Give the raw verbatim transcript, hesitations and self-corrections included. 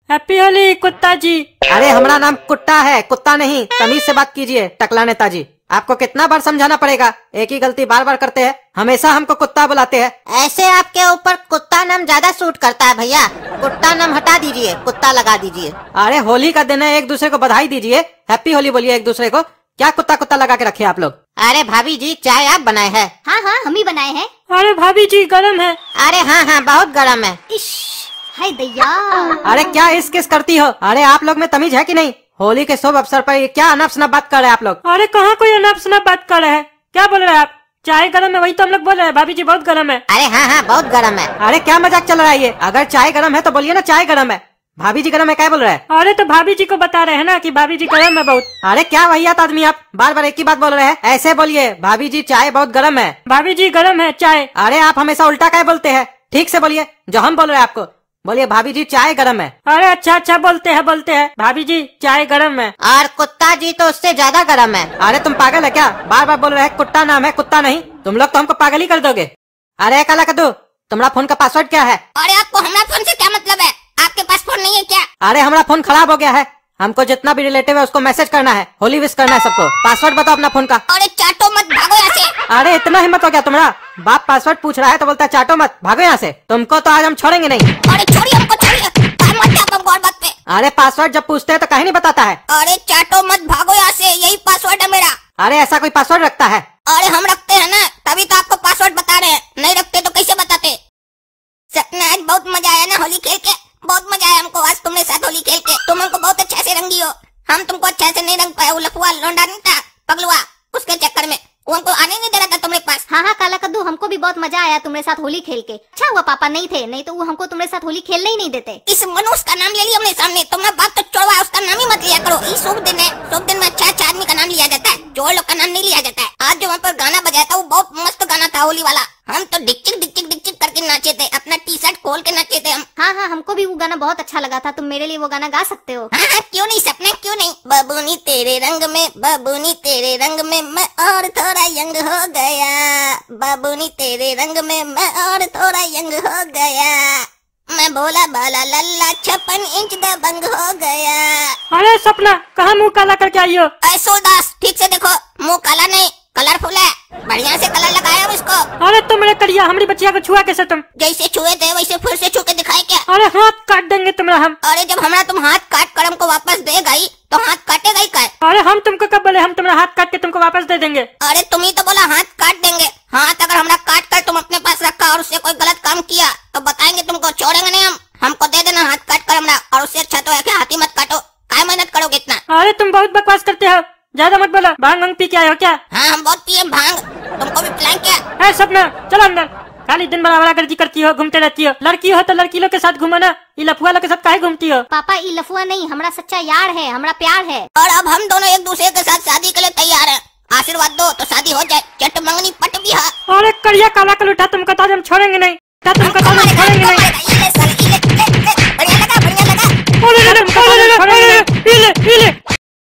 Happy Holi कुत्ता जी। अरे हमारा नाम कुत्ता है, कुत्ता नहीं। तमीज से बात कीजिए टकला नेताजी। आपको कितना बार समझाना पड़ेगा, एक ही गलती बार बार करते हैं, हमेशा हमको कुत्ता बुलाते हैं। ऐसे आपके ऊपर कुत्ता नाम ज्यादा सूट करता है भैया, कुत्ता नाम हटा दीजिए, कुत्ता लगा दीजिए। अरे होली का दिन है, एक दूसरे को बधाई दीजिए, हैप्पी होली बोलिए एक दूसरे को। क्या कुत्ता कुत्ता लगा के रखे आप लोग? अरे भाभी जी चाय आप बनाए हैं? हाँ हाँ हम ही बनाए हैं। अरे भाभी जी गरम है। अरे हाँ हाँ बहुत गरम है। इश हाय दैया। अरे क्या इस किस करती हो? अरे आप लोग में तमीज है कि नहीं? होली के शुभ अवसर पर ये क्या अनाप शनाप बात कर रहे हैं आप लोग? अरे कहाँ कोई अनाप शनाप बात कर रहे हैं? क्या बोल रहे हैं आप? चाय गरम है वही तो हम लोग बोल रहे हैं, भाभी जी बहुत गरम है। अरे हाँ हाँ बहुत गरम है। अरे क्या मजाक चल रहा है ये? अगर चाय गरम है तो बोलिए ना चाय गरम है। भाभी जी गरम है क्या बोल रहे हैं? अरे तो भाभी जी को बता रहे हैं ना कि भाभी जी गरम है बहुत। अरे क्या वहियात आदमी आप, बार बार एक ही बात बोल रहे हैं। ऐसे बोलिए भाभी जी चाय बहुत गरम है। भाभी जी गरम है चाय। अरे आप हमेशा उल्टा क्या बोलते हैं? ठीक से बोलिए जो हम बोल रहे हैं आपको। बोलिए भाभी जी चाय गरम है। अरे अच्छा अच्छा बोलते हैं बोलते हैं भाभी जी चाय गरम है। और कुत्ता जी तो उससे ज्यादा गरम है। अरे तुम पागल है क्या? बार बार बोल रहे हैं कुत्ता नाम है, कुत्ता नहीं। तुम लोग तो हमको पागल ही कर दोगे। अरे काला कद्दू, तुम्हारा फोन का पासवर्ड क्या है? अरे आपको हमारा फोन से क्या मतलब है? आपके पास फोन नहीं है क्या? अरे हमारा फोन खराब हो गया है, हमको जितना भी रिलेटिव है उसको मैसेज करना है, होली विश करना है सबको। पासवर्ड बताओ अपना फोन का। अरे चाटो मत, भागो यहाँ से। अरे इतना हिम्मत हो गया तुम्हारा? बाप पासवर्ड पूछ रहा है तो बोलता है चाटो मत, भागो यहाँ से। तुमको तो आज हम छोड़ेंगे नहीं। अरे छोड़िए हमको, छोड़िए, टाइम मत दे आप हमको और बात पे। अरे पासवर्ड जब पूछते हैं तो कहीं नहीं बताता है। अरे चाटो मत, भागो यहाँ से, यही पासवर्ड है मेरा। अरे ऐसा कोई पासवर्ड रखता है? अरे हम रखते हैं ना, तभी तो आपको पासवर्ड बता रहे हैं। नहीं रखते तो कैसे बताते? सपना आज बहुत मजा आया ना होली खेल के, बहुत मजा आया हमको आज तुम्हारे साथ होली खेल के। तुम हमको बहुत अच्छा से रंगी हो, हम तुमको अच्छा से नहीं रंग पाए। वो लफुआ लौंडा नहीं था पगलुआ, उसके चक्कर में वो हमको आने नहीं दे रहा था तुम्हारे पास। हाँ हाँ काला कद्दू हमको भी बहुत मजा आया तुम्हारे साथ होली खेल के। अच्छा हुआ पापा नहीं थे, नहीं तो वो हमको तुम्हारे साथ होली खेलने ही नहीं देते। इस मनुष्य का नाम ले लिया हमने सामने, तुम्हारा बाप तो चोरवा, उसका नाम ही मत लिया करो। इस शुभ दिन है, शुभ दिन में अच्छा अच्छा आदमी का नाम लिया जाता है, चोर लोग का नाम नहीं लिया जाता है। आज जो वहाँ पर गाना बजाया था वो बहुत मस्त गाना था होली वाला। हम तो डिक्चिक डिक्चिक डिक्चिक करके नाचे थे, अपना टी शर्ट खोल के नाचे थे हम। हाँ हाँ हमको भी वो गाना बहुत अच्छा लगा था, तुम मेरे लिए वो गाना गा सकते हो। हाँ हाँ क्यों नहीं सपना, क्यों नहीं। बबूनी तेरे रंग में, बबूनी तेरे रंग में मैं और थोड़ा यंग हो गया, बबूनी तेरे रंग में मैं और थोड़ा यंग हो गया, मैं भोला भाला लल्ला छप्पन इंच दबंग हो गया। अरे सपना कहाँ मुँह काला करके आई हो? ऐसो दास ठीक से देखो, मुँह काला नहीं कलरफुल है, बढ़िया से कलर लगाया उसको। अरे तुम मेरे करिया हमारी बच्चिया को छुआ कैसे? तुम जैसे छुए थे वैसे फिर से छू के दिखाए क्या? अरे हाथ काट देंगे तुम्हारा हम। अरे जब हमारा तुम हाथ काट कर हमको वापस देगा ही तो हाथ काटेगा ही क्या? अरे हम तुमको कब बोले हम तुम्हारा हाथ काट के तुमको वापस दे देंगे? अरे तुम ही तो बोला हाथ काट देंगे। हाथ अगर हमारा काट कर तुम अपने पास रखा और उससे कोई गलत काम किया तो बताएंगे तुमको, छोड़ेंगे नहीं हम। हमको दे देना हाथ काट कर हमारा, और उससे अच्छा तो है कि हाथी मत काटो, क्या मेहनत करोगे इतना? अरे तुम बहुत बकवास करते हो, ज्यादा मत बोलो। भांग भांग पी के आए हो क्या? हाँ हम बहुत पिए भांग, तुमको भी पिलाएं क्या? ए सपना चलो अंदर, खाली दिन भर आवारागर्दी करती हो, घूमते रहती हो। लड़की हो तो लड़की लोग के साथ घूमो ना, ये लफुआ लोग के साथ काहे घूमती हो? पापा ये लफुआ नहीं, हमारा सच्चा यार है, हमारा प्यार है। और अब हम दोनों एक दूसरे के साथ शादी के लिए तैयार हैं, आशीर्वाद दो तो शादी हो जाए, चट मंगनी पट बिहा। अरे करिया काला कल उठा तुमको तो आज हम छोड़ेंगे नहीं, तुमको तो हम छोड़ेंगे नहीं।